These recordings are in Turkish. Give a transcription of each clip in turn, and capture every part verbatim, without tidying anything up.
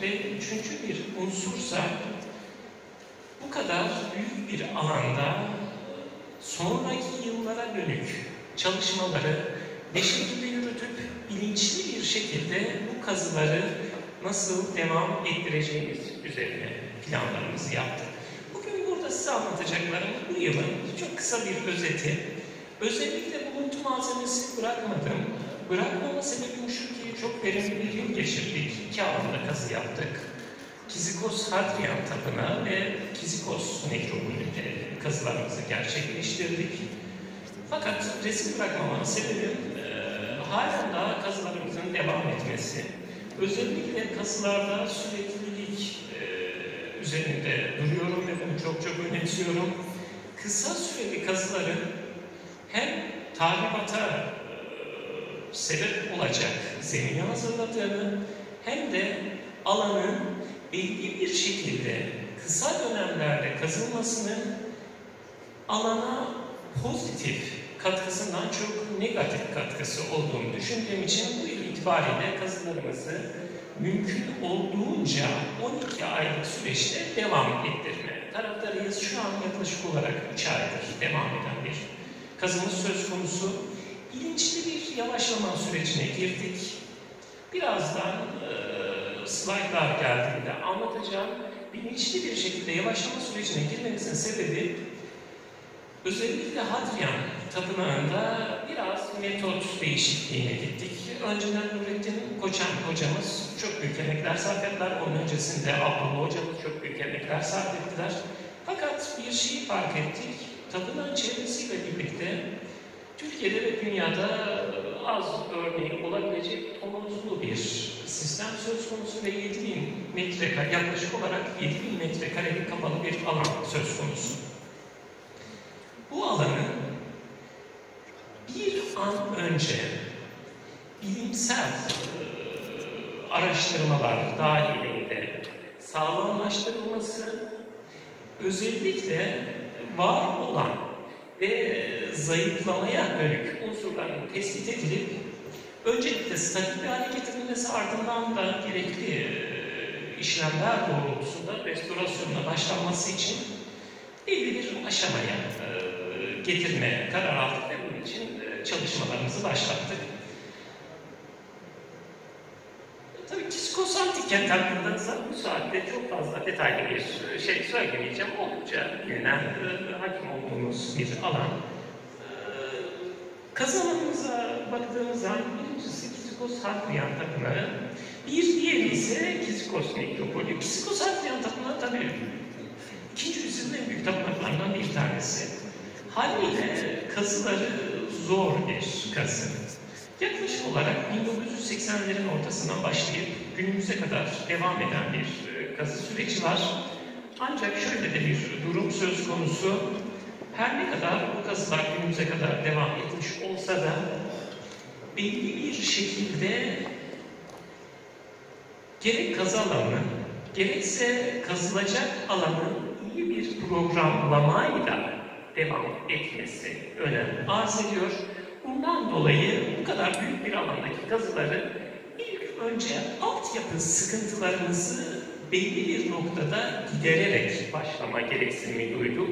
ve üçüncü bir unsursa bu kadar büyük bir alanda sonraki yıllara dönük çalışmaları ne şekilde yürütüp bilinçli bir şekilde bu kazıları nasıl devam ettireceğimiz üzerine planlarımızı yaptık. Bugün burada size anlatacaklarım bu yılın çok kısa bir özeti. Özellikle buluntu malzemesi bırakmadım. Bırakmama sebebim şu ki çok verimli bir yıl geçirdik. İki alanda kazı yaptık. Kizikos Hadrian Tapınağı ve Kizikos Nekropolü'nde kazılarımızı gerçekleştirdik. Fakat resim bırakmamanın sebebim e, halen daha kazılarımızın devam etmesi. Özellikle kazılarda süreklilik e, üzerinde duruyorum ve bunu çok çok önemsiyorum. Kısa süreli kazıların hem tahribata e, sebep olacak zemini hazırladığını hem de alanın belli bir şekilde kısa dönemlerde kazılmasının alana pozitif katkısından çok negatif katkısı olduğunu düşündüğüm için bu yıl itibariyle kazılarımızı mümkün olduğunca on iki aylık süreçte devam ettirme taraftarıyız. Şu an yaklaşık olarak üç aydır devam eden bir kazımız söz konusu. Bilinçli bir yavaşlama sürecine girdik. Birazdan e, slaytlar geldiğinde anlatacağım. Bilinçli bir şekilde yavaşlama sürecine girmemizin sebebi özellikle Hadrian Tapınağı'nda biraz metot değişikliğine gittik. Önceden Nurettin Koçan hocamız çok büyük emekler sarf ettiler. Onun öncesinde Abdullah hocamız çok büyük emekler sarf ettiler. Fakat bir şeyi fark ettik. Tapınağın çevresiyle birlikte Türkiye'de ve dünyada az örneği olabilecek tonozlu bir sistem söz konusu ve yedi bin metrekare, yaklaşık olarak yedi bin metrekarelik kapalı bir alan söz konusu. Bu alanı bir an önce bilimsel e, araştırmalar dahilinde sağlamlaştırılması, özellikle var olan ve zayıflamaya dönük unsurların tespit edilip öncelikle statik bir hale getirilmesi, ardından da gerekli e, işlemler doğrultusunda restorasyonuna başlanması için belli bir aşamaya e, getirme kararı aldık ve bunun için e, çalışmalarımızı başlattık. Tabii Kizikos Antik Kent hakkında bu saatte çok fazla detaylı bir şey söylemeyeceğim. Oldukça bilinen, e, hakim olduğumuz bir alan. E, kazı alanımıza baktığımız zaman birincisi Kizikos Hadrian Tapınağı, bir diğeri ise Kizikos Nekropolü. Kizikos Hadrian Tapınağı tabii ikinci yüzyılın en büyük tapınaklarından bir tanesi. Haliyle kazıları zor bir kazı. Yaklaşık olarak bin dokuz yüz seksenlerin ortasından başlayıp günümüze kadar devam eden bir kazı süreci var. Ancak şöyle de bir durum söz konusu. Her ne kadar bu kazılar günümüze kadar devam etmiş olsa da belli bir şekilde gerek kazı alanının, gerekse kazılacak alanın iyi bir programlamayla devam etmesi önem arz ediyor. Bundan dolayı bu kadar büyük bir alandaki kazıları ilk önce altyapı sıkıntılarımızı belli bir noktada gidererek başlama gereksinimi duyduk.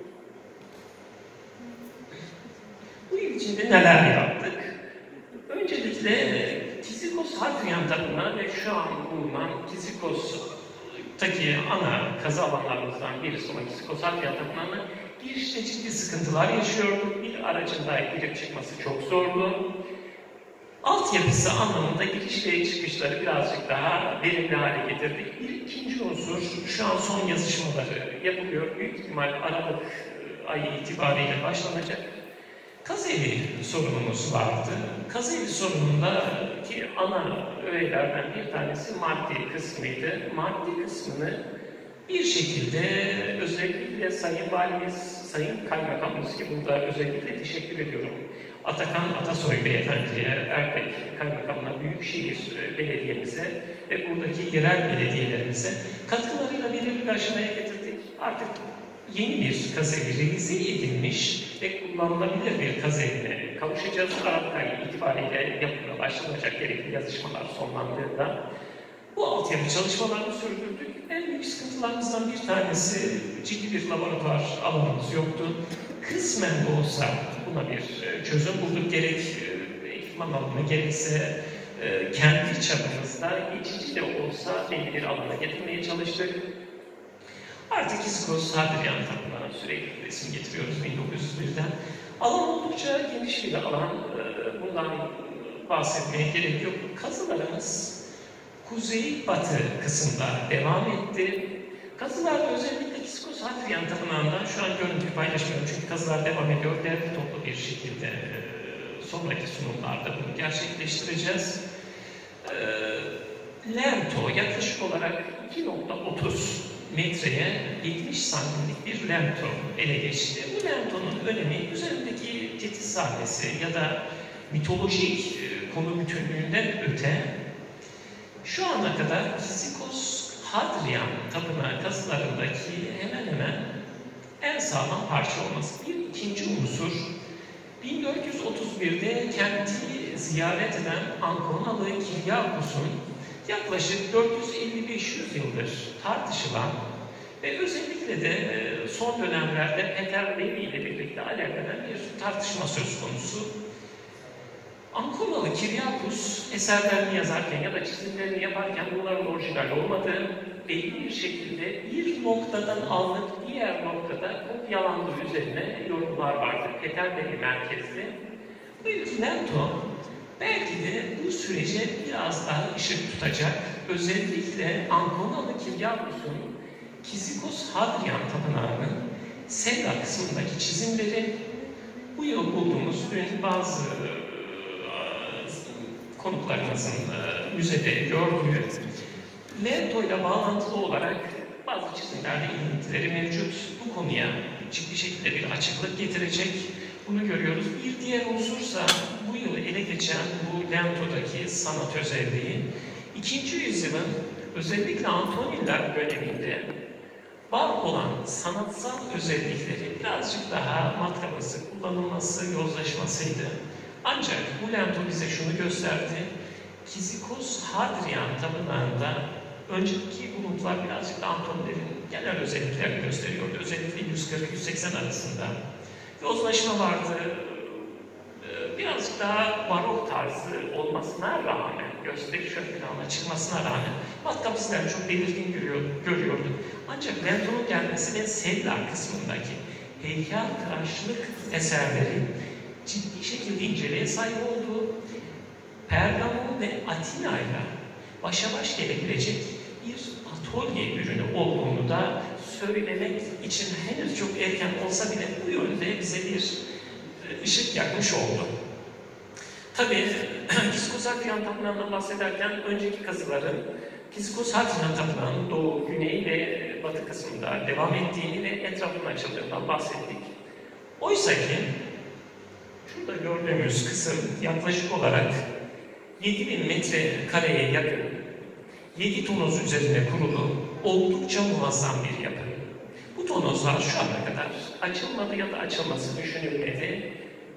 Bu yıl içinde neler yaptık? Öncelikle Kizikos Hadrian Tapınağı ve şu an bulunan Kizikos'taki ana kazı alanlarımızdan birisi olan Kizikos Hadrian Tapınağı'nın girişte ciddi sıkıntılar yaşıyorduk. Bir aracın dahi girip çıkması çok zordu. Altyapısı anlamında giriş ve çıkışları birazcık daha verimli hale getirdik. Bir ikinci unsur, şu an son yazışmaları yapılıyor. Büyük ihtimal Aralık ayı itibariyle başlanacak. Kazevi sorunumuz vardı. Kazevi sorunundaki ana öğelerden bir tanesi maddi kısmıydı. Maddi kısmını bir şekilde özellikle Sayın Valimiz, Sayın Kaymakamımız ki burada özellikle teşekkür ediyorum. Atakan Atasoy Beyefendi'ye, Erpek Kaymakamına, Büyükşehir Belediye'mize ve buradaki yerel belediyelerimize katkılarıyla belirli bir aşamaya getirdik. Artık yeni bir kazevi revize edilmiş ve kullanılabilir bir kazevine kavuşacağız. Aralık ayı itibariyle yapımına başlanacak gerekli yazışmalar sonlandığında bu altyapı çalışmalarını sürdürdük. En büyük sıkıntılarımızdan bir tanesi ciddi bir laboratuvar alanımız yoktu. Kısmen de olsa buna bir çözüm bulduk. Gerek ekipman alımı gerekse kendi çapımızda geçici de olsa belli bir alana getirmeye çalıştık. Artık İskos Hadrian Tapınağı sürekli resim getiriyoruz bin dokuz yüz birden. Alan oldukça geniş bir alan. Bundan bahsetmeye gerek yok. Kazılarımız kuzey-batı kısımda devam etti. Kazılarda özellikle İskos Hadrian Tapınağı'ndan şu an görüntüyü paylaşmıyorum çünkü kazılar devam ediyor. Derli toplu bir şekilde sonraki sunumlarda bunu gerçekleştireceğiz. Lento yaklaşık olarak iki nokta otuz metreye yetmiş santimlik bir lento ele geçti. Bu lentonun önemi üzerindeki titiz sahnesi ya da mitolojik konu bütünlüğünden öte şu ana kadar Kizikos Hadrian Tapınağı kazılarındaki hemen hemen en sağlam parça olması. Bir ikinci unsur bin dört yüz otuz birde kenti ziyaret eden Ankonalı Kiryakos'un yaklaşık dört yüz elli beş yüz yıldır tartışılan ve özellikle de son dönemlerde Peter Levi ile birlikte alakalı bir tartışma söz konusu. Ankonalı Kiryakos eserlerini yazarken ya da çizimlerini yaparken bunların orijinal olmadığı, belli bir şekilde bir noktadan alınıp diğer noktada kopyalandığı üzerine yorumlar vardır. Peter Levi merkezli. Bu lento belki de bu sürece biraz daha ışık tutacak. Özellikle Ankonalı Kiryakos'un Kizikos Hadrian Tapınağı'nın Sella kısmındaki çizimleri bu yıl bulduğumuz dün bazı konuklarımızın e, müzede gördüğü lento ile bağlantılı olarak bazı çizimlerde ilintileri mevcut. Bu konuya ciddi şekilde bir açıklık getirecek. Bunu görüyoruz. Bir diğer unsursa bu yıl ele geçen bu lentodaki sanat özelliği. ikinci yüzyılın özellikle Antoniler döneminde var olan sanatsal özellikleri birazcık daha matkabası, kullanılması, yozlaşmasıydı. Ancak bu lento bize şunu gösterdi. Kizikos Hadrian Tapınağı'nda önceki buluntular birazcık da Antonilerin genel özelliklerini gösteriyordu. Özellikle yüz kırk yüz seksen arasında. Yozlaşma vardı. Birazcık daha barok tarzı olmasına rağmen, gösteriş ön plana çıkmasına rağmen matkap izlerini çok belirgin görüyor, görüyorduk. Ancak lentonun gelmesi ve Sella kısmındaki heykeltıraşlık eserleri ciddi şekilde inceleye sahip olduğu, Pergamon ve Atina ile başa baş gelebilecek bir atölye ürünü olduğunu da söylemek için henüz çok erken olsa bile bu yönde bize bir ışık yakmış oldu. Tabii Kizikos Hadrian Tapınağı'ndan bahsederken önceki kazıların Kizikos Hadrian Tapınağı'nın doğu, güney ve batı kısmında devam ettiğini ve etrafının açıldığından bahsettik. Oysa ki şurada gördüğümüz kısım yaklaşık olarak yedi bin metrekareye yakın, yedi tonoz üzerine kurulu oldukça muazzam bir yapı. Bu tonozlar şu ana kadar açılmadı ya da açılması düşünülmedi.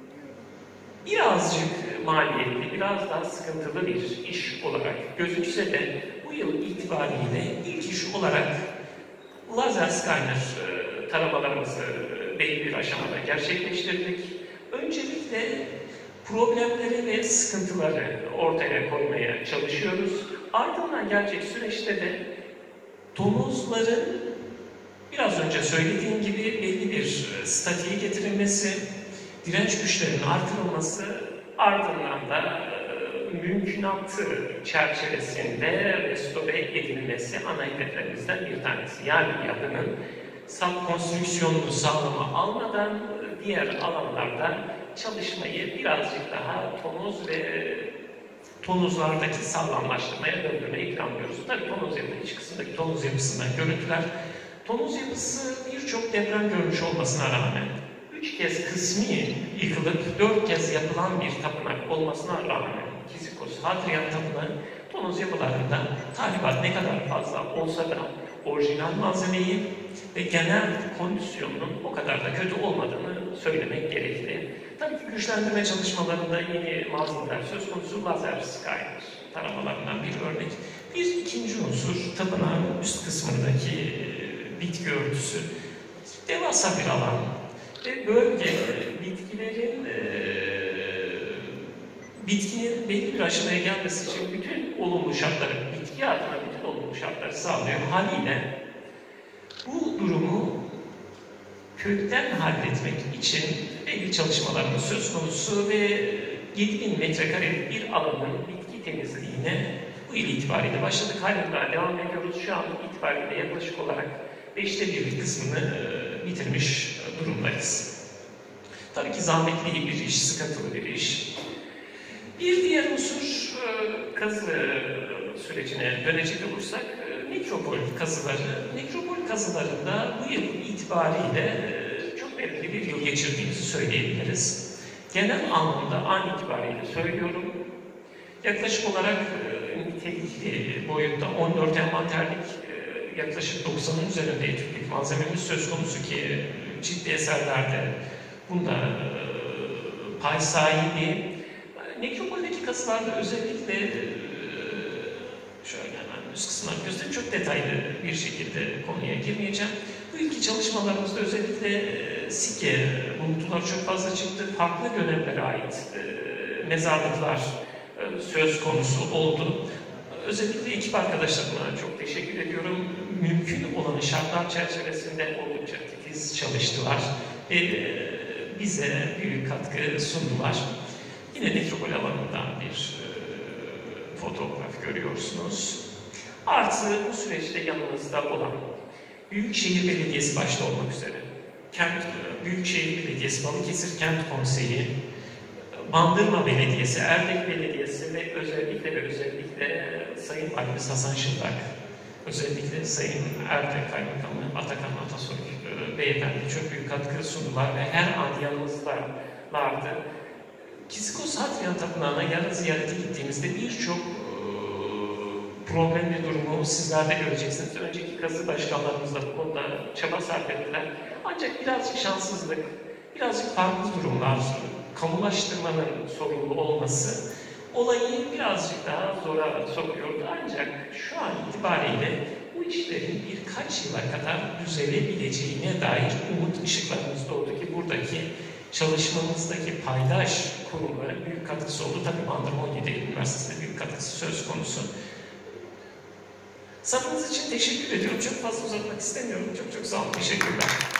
Birazcık maliyetli, biraz daha sıkıntılı bir iş olarak gözükse de bu yıl itibariyle ilk iş olarak lazer scanner taramalarımızı belli bir aşamada gerçekleştirdik. Öncelikle problemleri ve sıkıntıları ortaya koymaya çalışıyoruz. Ardından gelecek süreçte de tonozların biraz önce söylediğim gibi belli bir statiğe getirilmesi, direnç güçlerinin artırılması, ardından da e, mümkünatı çerçevesinde restore edilmesi ana hedeflerimizden bir tanesi. Yani yapının subkonstrüksiyonunu sağlama almadan diğer alanlarda çalışmayı birazcık daha tonoz ve tonozlardaki sağlamlaştırmaya döndürmeyi planlıyoruz. Tabii tonoz yapı iç kısımdaki tonoz yapısından görüntüler. Tonoz yapısı birçok deprem görmüş olmasına rağmen üç kez kısmi yıkılıp dört kez yapılan bir tapınak olmasına rağmen Kizikos Hadrian Tapınağı tonoz yapılarında tahribat ne kadar fazla olsa da orijinal malzemeyi ve genel kondisyonunun o kadar da kötü olmadığını söylemek gerekli. Tabii ki güçlendirme çalışmalarında yeni malzemeler söz konusu, lazer scanner taramalarından bir örnek. Bir ikinci unsur, tapınağın üst kısmındaki bitki örtüsü. Devasa bir alan ve bölge bitkilerin e, bitkinin belli bir aşamaya gelmesi için bütün olumlu şartları, bitki adına bütün olumlu şartları sağlıyor. Haliyle bu durumu kökten halletmek için belli çalışmalarımız söz konusu ve yedi bin metrekarelik bir alanın bitki temizliğine bu yıl itibariyle başladık. Halen daha devam ediyoruz. Şu an itibariyle yaklaşık olarak beşte bir kısmını bitirmiş durumdayız. Tabii ki zahmetli bir iş, sıkıntılı bir iş. Bir diğer unsur kazı sürecine dönecek olursak nekropol kazıları. Nekropol kazılarında bu yıl itibariyle çok verimli bir yıl geçirdiğimizi söyleyebiliriz. Genel anlamda an itibariyle söylüyorum. Yaklaşık olarak nitelikli boyutta on dört envanterlik, yaklaşık doksanın üzerinde etütlik malzememiz söz konusu ki ciddi eserlerde bunda pay sahibi. Nekropoldeki kazılarda özellikle şöyle hemen üst kısımdan göstereyim, çok detaylı bir şekilde konuya girmeyeceğim. Bu ilki çalışmalarımızda özellikle sikke buluntular çok fazla çıktı. Farklı dönemlere ait mezarlıklar söz konusu oldu. Özellikle ekip arkadaşlarıma çok teşekkür ediyorum. Mümkün olan şartlar çerçevesinde oldukça titiz çalıştılar ve bize büyük katkı sundular. Yine nekropol alanından bir e, fotoğraf görüyorsunuz. Artı bu süreçte yanımızda olan Büyükşehir Belediyesi başta olmak üzere, Kent, Büyükşehir Belediyesi, Balıkesir Kent Konseyi, Bandırma Belediyesi, Erdek Belediyesi ve özellikle ve özellikle Sayın Valimiz Hasan Şıldak, özellikle Sayın Erdek Kaymakamı Atakan Atasoy e, Beyefendi çok büyük katkı sundular ve her an yanımızdalardı. Kisikos Hadrian Tapınağı'na yarın ziyarete gittiğimizde birçok e, problemli durumu sizler de göreceksiniz. Önceki kazı başkanlarımız da bu konuda çaba sarf ettiler. Ancak birazcık şanssızlık, birazcık farklı durumlar, kamulaştırmanın sorumlu olması olayı birazcık daha zora sokuyordu. Ancak şu an itibariyle bu işlerin birkaç yıla kadar düzelebileceğine dair umut ışıklarımız doğdu ki buradaki çalışmamızdaki paydaş kurumların büyük katkısı oldu. Tabii Bandırma on yedi Üniversitesi'nde büyük katkısı söz konusu. Sabrınız için teşekkür ediyorum. Çok fazla uzatmak istemiyorum. Çok çok sağ olun. Teşekkürler.